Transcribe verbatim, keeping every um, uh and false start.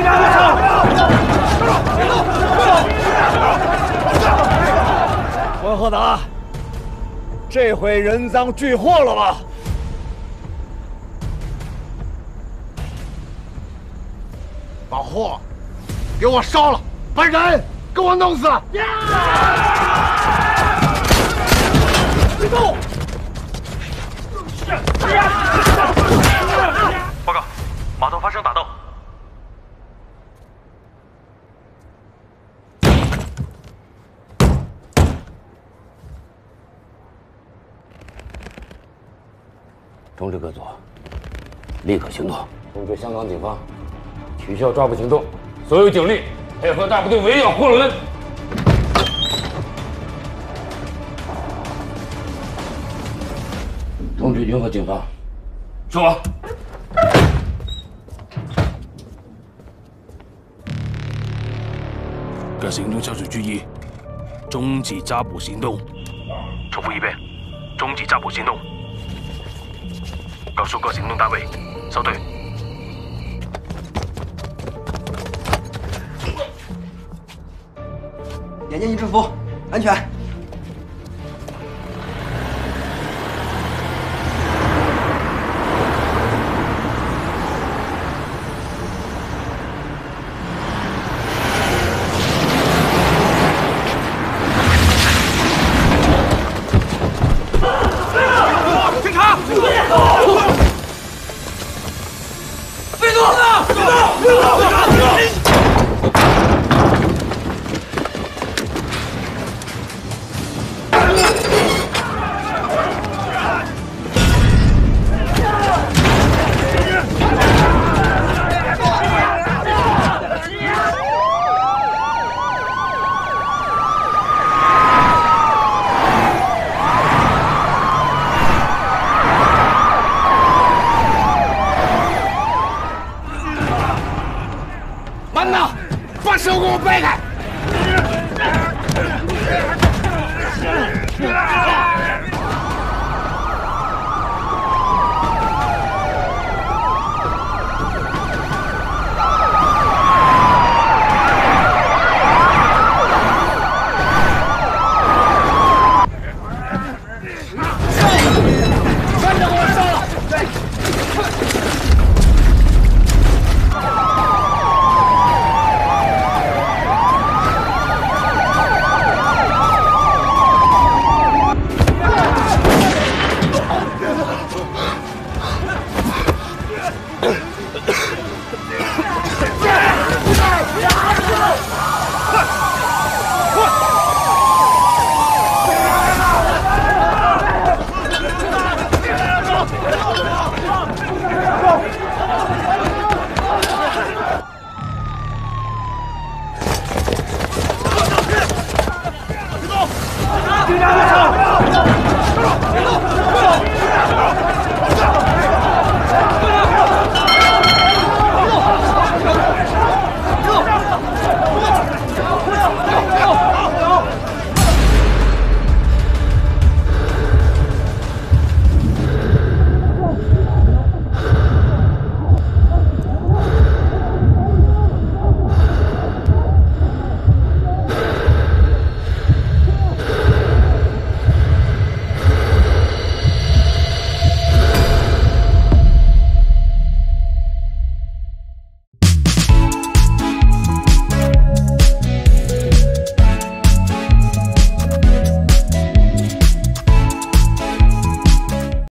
关鹤达，这回人赃俱获了吧？ 把货给我烧了，把人给我弄死！别动！ 报告，码头发生打斗。 通知各组，立刻行动！通知香港警方，取消抓捕行动，所有警力配合大部队围剿货轮。通知云河警方，说。 各行动小组注意，终止抓捕行动。 重复一遍，终止抓捕行动。 告诉各行动单位，收队。 眼睛一制服，安全。 警察！飞动！飞动！飞动！慢呐！把手给我掰开！ 警察，别吵！